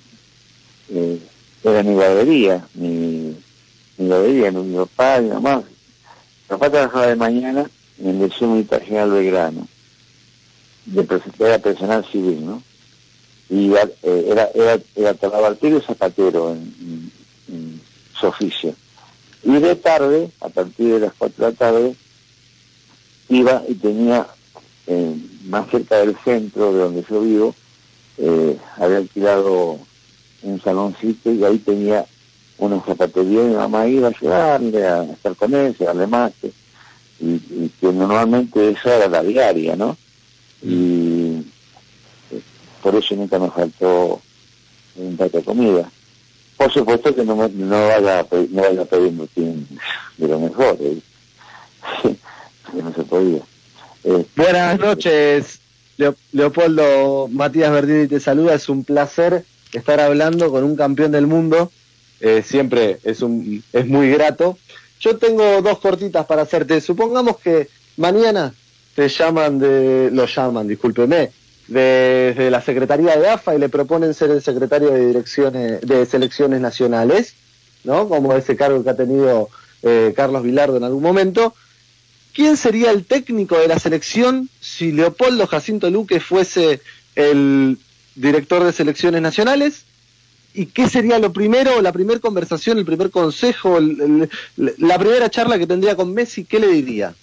guardería, mi papá y mi mamá. Mi papá trabajaba de mañana en el Liceo Militar General Belgrano, era personal civil, ¿no? Y era talabartero y zapatero en su oficio. Y de tarde, a partir de las 4 de la tarde, iba y tenía, más cerca del centro de donde yo vivo, había alquilado un saloncito y ahí tenía una zapatería y mi mamá iba a ayudarle, a estar con él, a darle mate, y que normalmente esa era la diaria, ¿no? Y por eso nunca me faltó un plato de comida. Por supuesto que no vaya a pedir de lo mejor, que no se podía. Buenas noches, Leopoldo. Matías Verdini te saluda. Es un placer estar hablando con un campeón del mundo. Siempre es muy grato. Yo tengo 2 cortitas para hacerte. Supongamos que mañana lo llaman, discúlpeme, desde la Secretaría de AFA y le proponen ser el secretario de selecciones nacionales, ¿no? Como ese cargo que ha tenido Carlos Bilardo en algún momento. ¿Quién sería el técnico de la selección si Leopoldo Jacinto Luque fuese el director de selecciones nacionales? ¿Y qué sería lo primero, la primera conversación, el primer consejo, la primera charla que tendría con Messi? ¿Qué le diría?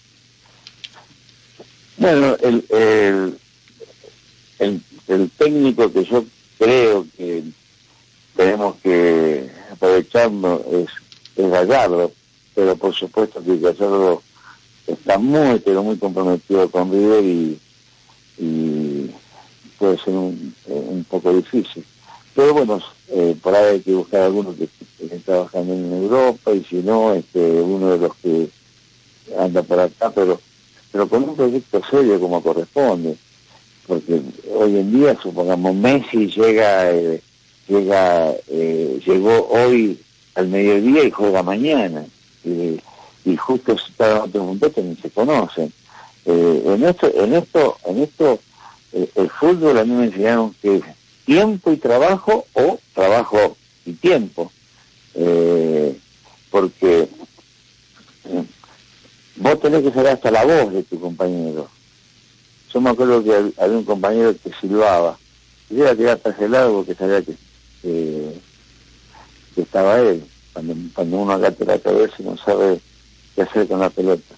Bueno, el técnico que yo creo que tenemos que aprovecharnos es Gallardo, pero por supuesto que Gallardo está muy, pero muy comprometido con River y puede ser un poco difícil. Pero bueno, por ahí hay que buscar algunos que estén trabajando en Europa y si no, uno de los que anda por acá, pero con un proyecto serio como corresponde. Porque hoy en día, supongamos, Messi llegó hoy al mediodía y juega mañana. Y justo está en otros mundos que ni se conocen. En esto el fútbol a mí me enseñaron que es tiempo y trabajo o trabajo y tiempo. Porque vos tenés que saber hasta la voz de tu compañero. Yo me acuerdo que había un compañero que silbaba. Y era tirar pase largo porque sabía que estaba él. Cuando uno agata la cabeza y no sabe qué hacer con la pelota.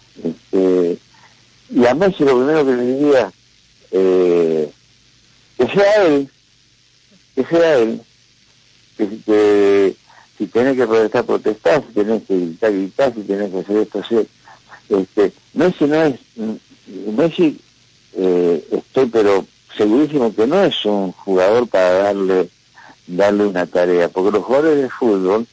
Y a Messi lo primero que le diría, que sea él, que si tenés que protestar, si tenés que gritar, si tenés que hacer esto, hacer. Messi no es... Messi, estoy pero segurísimo que no es un jugador para darle una tarea, porque los jugadores de fútbol,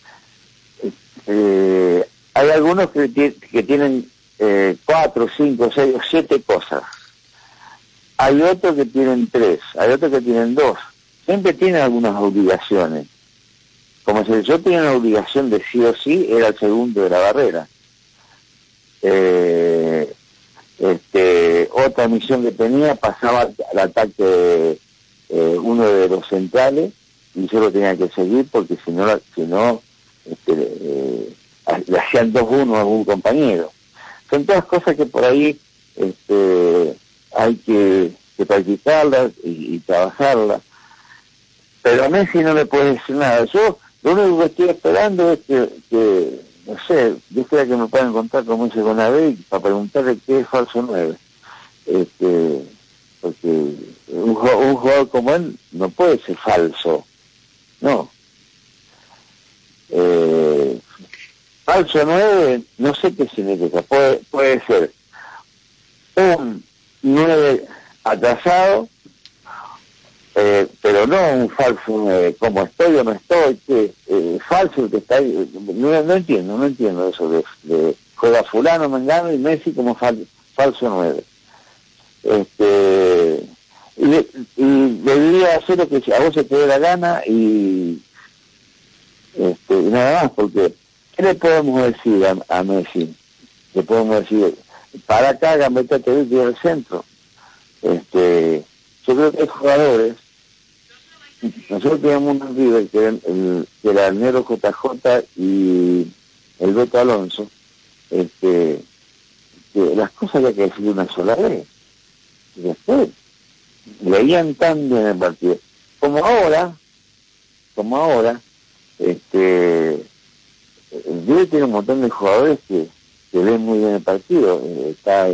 hay algunos que tienen 4, 5, 6 o 7 cosas. Hay otros que tienen 3, hay otros que tienen 2. Siempre tienen algunas obligaciones. Como si yo tenía una obligación de sí o sí, era el segundo de la barrera. Otra misión que tenía pasaba al ataque uno de los centrales, y yo lo tenía que seguir porque si no le hacían 2-1 a algún compañero. Son todas cosas que por ahí hay que practicarlas y trabajarlas. Pero a Messi no le puedo decir nada. Yo lo único que estoy esperando es que no sé, yo espero que me puedan contar como hice con Abel para preguntarle qué es falso 9. Porque un jugador como él no puede ser falso, no. Falso 9, no sé qué significa, puede ser un 9 atrasado, pero no un falso 9, como estoy o no estoy, falso el que está ahí, no entiendo eso de juega fulano, mengano y Messi como falso 9. Y debería hacer lo que a vos se te dé la gana y nada más, porque ¿qué le podemos decir a Messi? Le podemos decir, para acá, gambetate y al centro. Yo creo que hay jugadores, nosotros teníamos un River que era el Nero JJ y el Beto Alonso, que las cosas había que decir una sola vez, y después leían tan bien el partido, como ahora, el River tiene un montón de jugadores que ven muy bien el partido. Está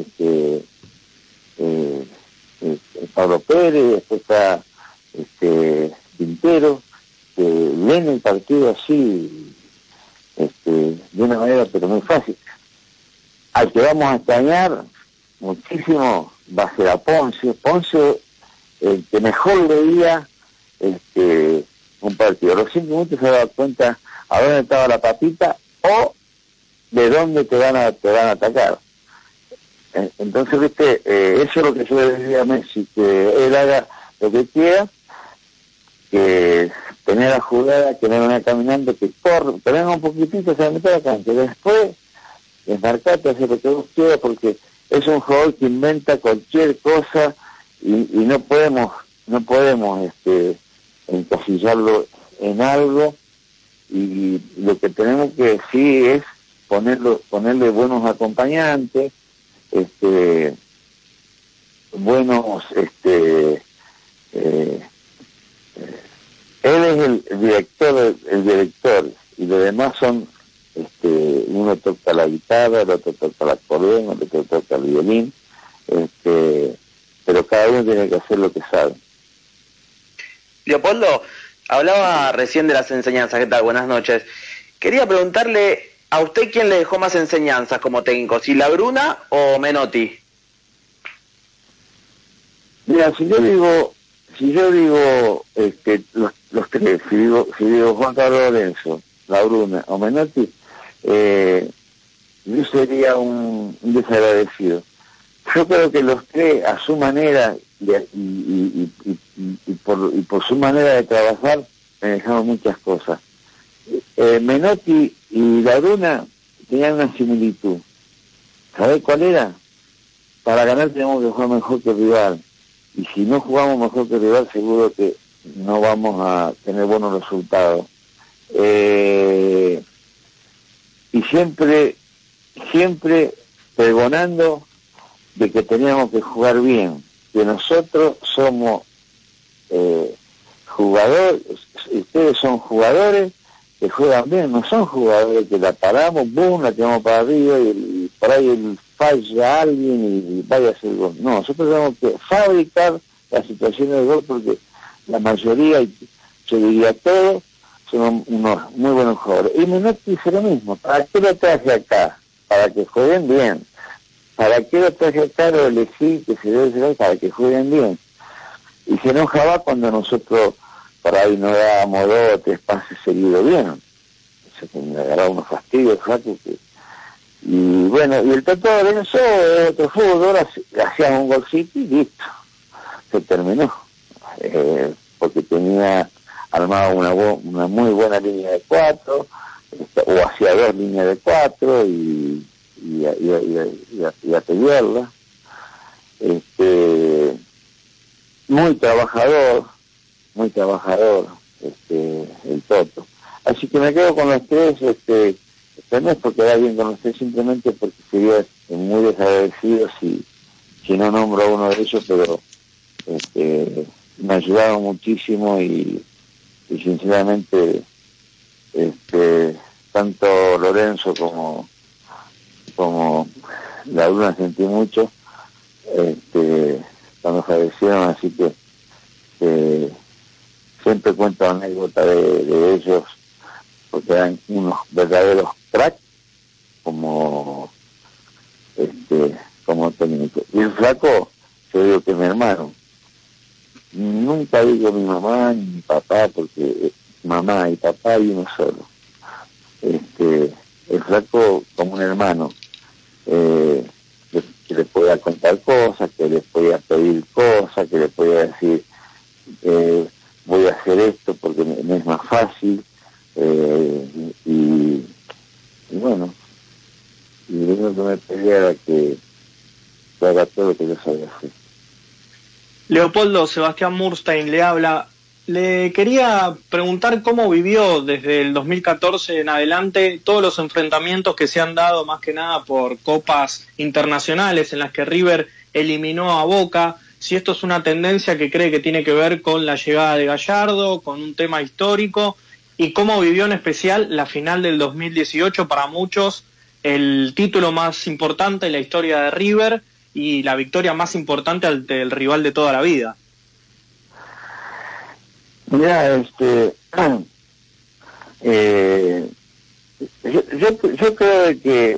Pablo Pérez, después está Quintero, que ven el partido así de una manera pero muy fácil. Al que vamos a extrañar muchísimo va a ser a Ponce, el que mejor veía un partido. Los 5 minutos se daba cuenta a dónde estaba la papita o de dónde te van a atacar. Entonces, viste, eso es lo que yo le decía a Messi, que él haga lo que quiera, que tener la jugada, que no vaya caminando, que corre, que venga un poquitito, se mete a la cancha, y después desmarcate, hacer lo que vos quieras, porque es un jugador que inventa cualquier cosa y no podemos encasillarlo en algo, y lo que tenemos que decir es ponerle buenos acompañantes, buenos, él es el director, y los demás son, uno toca la guitarra, el otro toca el acordeón, el otro toca el violín, pero cada uno tiene que hacer lo que sabe. Leopoldo, hablaba recién de las enseñanzas. ¿Qué tal? Buenas noches. Quería preguntarle a usted quién le dejó más enseñanzas como técnico, si La Bruna o Menotti. Mira, si yo digo los tres, si digo Juan Carlos Lorenzo, La Bruna o Menotti, yo sería un desagradecido. Yo creo que los tres, a su manera y por su manera de trabajar, me dejaron muchas cosas. Menotti y La Bruna tenían una similitud. ¿Sabés cuál era? Para ganar tenemos que jugar mejor que el rival. Y si no jugamos mejor que el rival, seguro que no vamos a tener buenos resultados. Y siempre pregonando de que teníamos que jugar bien, que nosotros somos jugadores, ustedes son jugadores que juegan bien, no son jugadores que la paramos, boom, la tiramos para arriba y por ahí falla alguien y vaya a hacer gol. No, nosotros tenemos que fabricar las situaciones de gol, porque la mayoría, yo diría todos, son unos muy buenos jugadores. Y Menotti dice lo mismo, ¿para qué lo traje acá? Para que jueguen bien. ¿Para qué lo traje acá? Lo elegí, que se debe ser para que jueguen bien. Y se enojaba cuando nosotros por ahí no dábamos 2 o 3 pases seguidos bien. Se me agarraba unos fastidios, flaco, y bueno, y el Toto Lorenzo es otro fútbol, hacía un golcito y listo, se terminó, porque tenía armado una muy buena línea de 4, o hacía 2 líneas de 4 y a pelearla. Muy trabajador, muy trabajador, el Toto. Así que me quedo con los tres, no es porque va bien con los tres, simplemente porque sería muy desagradecido si no nombro a uno de ellos, pero me ayudaron muchísimo y sinceramente tanto Lorenzo como la Bruna sentí mucho cuando fallecieron, así que siempre cuento anécdotas de ellos porque eran unos verdaderos cracks como técnico. Y el Flaco, yo digo que es mi hermano. Nunca digo mi mamá ni mi papá, porque mamá y papá hay uno solo. El Flaco como un hermano, que le podía contar cosas, que le podía pedir cosas, que le podía decir voy a hacer esto porque me es más fácil, y bueno, y lo único que me pedía era que haga todo lo que yo sabía hacer. Leopoldo, Sebastián Murstein le habla. Le quería preguntar cómo vivió desde el 2014 en adelante todos los enfrentamientos que se han dado más que nada por copas internacionales en las que River eliminó a Boca, si esto es una tendencia que cree que tiene que ver con la llegada de Gallardo, con un tema histórico, y cómo vivió en especial la final del 2018, para muchos el título más importante en la historia de River y la victoria más importante ante el rival de toda la vida. Mira, yo creo que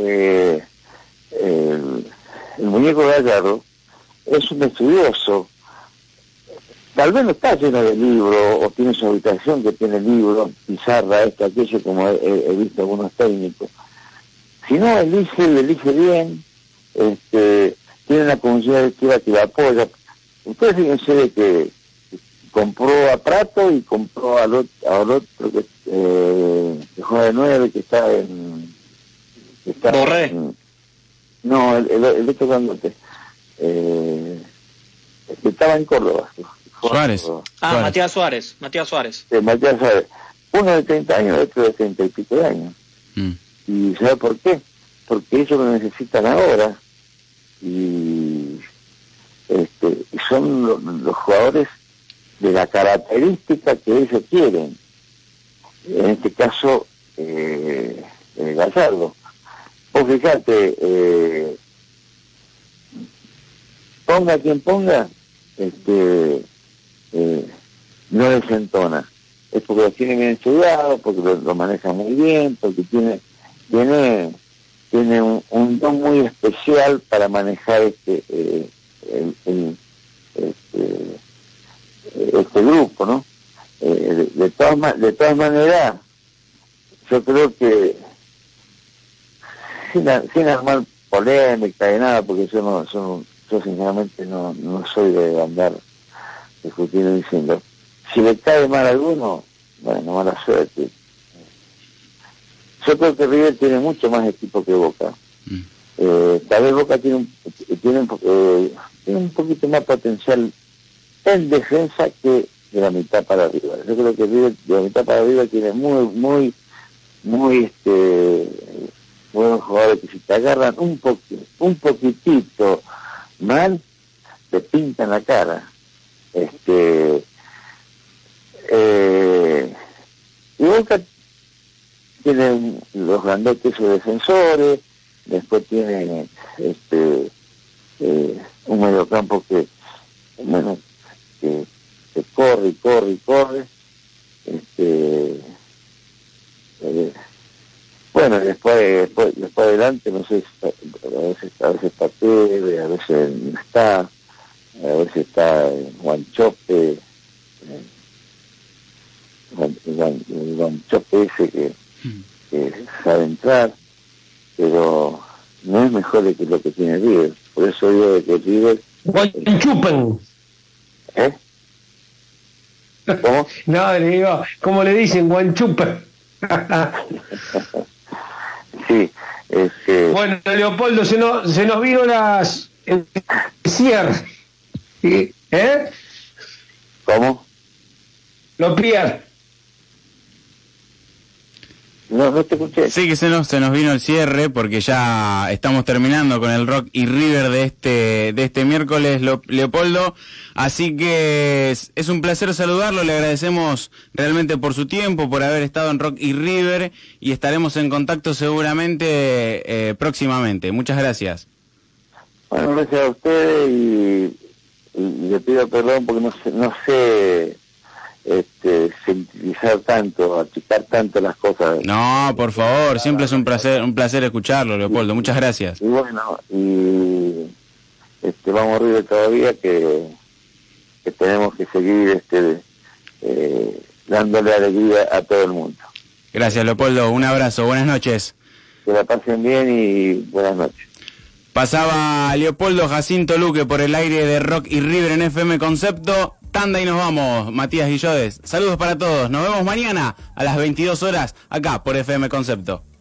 el muñeco Gallardo es un estudioso. Tal vez no está lleno de libros o tiene su habitación que tiene libros, pizarra, aquello, como he visto algunos técnicos. Si no, elige bien, tiene una comunidad directiva que la apoya. Ustedes fíjense de que compró a Prato y compró al otro que juega de 9, que está en... Borré. No, el otro grandote. Que estaba en Córdoba. Suárez. Suárez. Matías Suárez. Matías Suárez. Matías Suárez. Uno de 30 años, otro de 30 y pico de años. ¿Y sabe por qué? Porque ellos lo necesitan ahora. Y son los jugadores de la característica que ellos quieren. En este caso, Gallardo. Vos fíjate, ponga quien ponga, no desentona. Es porque lo tiene bien estudiado, porque lo maneja muy bien, porque tiene un don muy especial para manejar este grupo, ¿no? De todas maneras, yo creo que sin armar polémica y nada, porque yo sinceramente no soy de andar discutiendo diciendo, si le cae mal a alguno, bueno, mala suerte. Yo creo que River tiene mucho más equipo que Boca. Tal vez Boca tiene un poquito más potencial en defensa que de la mitad para arriba. Yo creo que River de la mitad para arriba tiene muy buenos jugadores que si te agarran un poquitito mal, te pintan la cara. Y Boca tiene los grandotes o defensores, después tiene un mediocampo que corre. Bueno, después adelante, no sé, a veces está Teve, a veces no está, a veces está Guanchope, Guanchope ese que sabe entrar, pero no es mejor que lo que tiene River. Por eso digo de que River... Guanchupen. ¿Cómo? No, le digo, ¿cómo le dicen? Guanchupen. Sí, Bueno, Leopoldo, se nos vino el cierre. ¿Eh? ¿Cómo? Lo pillas. No te escuché. Sí, que se nos vino el cierre porque ya estamos terminando con el Rock y River de este miércoles, Leopoldo. Así que es un placer saludarlo, le agradecemos realmente por su tiempo, por haber estado en Rock y River y estaremos en contacto seguramente próximamente. Muchas gracias. Bueno, gracias a ustedes y le pido perdón porque no sé sintetizar tanto, achicar tanto las cosas. No, por favor, siempre es un placer escucharlo, Leopoldo. Muchas gracias. Y bueno, vamos arriba todavía que tenemos que seguir dándole alegría a todo el mundo. Gracias, Leopoldo. Un abrazo. Buenas noches. Que la pasen bien y buenas noches. Pasaba Leopoldo Jacinto Luque por el aire de Rock y River en FM Concepto. Tanda y nos vamos, Matías Guillodes. Saludos para todos. Nos vemos mañana a las 22 horas acá por FM Concepto.